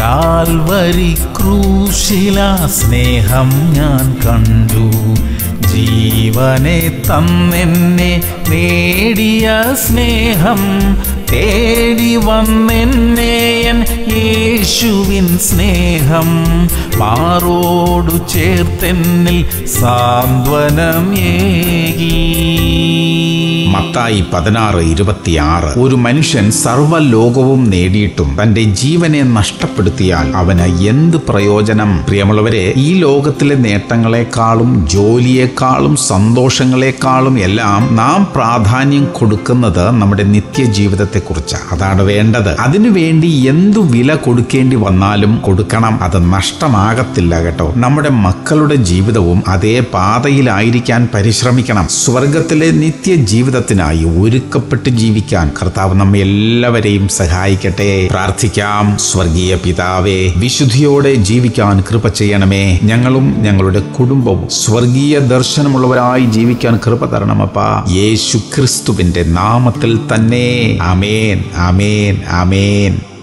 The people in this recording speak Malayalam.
കാൽവരി ക്രൂശിലാ സ്നേഹം ഞാൻ കണ്ടു. ജീവനെ തന്നെന്നെ നേടിയ സ്നേഹം തേടി വന്നെന്നെയൻ യേശുവിൻ സ്നേഹം മാറോടു ചേർത്തെന്നിൽ സാന്ത്വനം ഏകി. മത്തായി 16:26. ഒരു മനുഷ്യൻ സർവ്വലോകവും നേടിയിട്ടും തന്റെ ജീവനെ നഷ്ടപ്പെടുത്തിയാൽ അവന് എന്ത് പ്രയോജനം? പ്രിയമുള്ളവരെ, ഈ ലോകത്തിലെ നേട്ടങ്ങളെക്കാളും ജോലിയെക്കാളും സന്തോഷങ്ങളെക്കാളും എല്ലാം നാം പ്രാധാന്യം കൊടുക്കുന്നത് നമ്മുടെ നിത്യജീവിതത്തെ കുറിച്ചാണ്. അതാണ് വേണ്ടത്. അതിനുവേണ്ടി എന്തു വില കൊടുക്കേണ്ടി വന്നാലും കൊടുക്കണം. അത് നഷ്ടമാകത്തില്ല കേട്ടോ. നമ്മുടെ മക്കളുടെ ജീവിതവും അതേ പാതയിലായിരിക്കാൻ പരിശ്രമിക്കണം. സ്വർഗത്തിലെ നിത്യജീവിതത്തിനായി ഒരുക്കപ്പെട്ട് ജീവിക്കാൻ കർത്താവ് നമ്മെ എല്ലാവരെയും സഹായിക്കട്ടെ. പ്രാർത്ഥിക്കാം. സ്വർഗീയ പിതാവേ, വിശുദ്ധിയോടെ ജീവിക്കാൻ കൃപ ചെയ്യണമേ. ഞങ്ങളും ഞങ്ങളുടെ കുടുംബവും സ്വർഗീയ ദർശനമുള്ളവരായി ജീവിക്കാൻ കൃപ തരണമപ്പാ. യേശു ക്രിസ്തുവിന്റെ നാമത്തിൽ തന്നെ. ആമേൻ, ആമേൻ, ആമേൻ.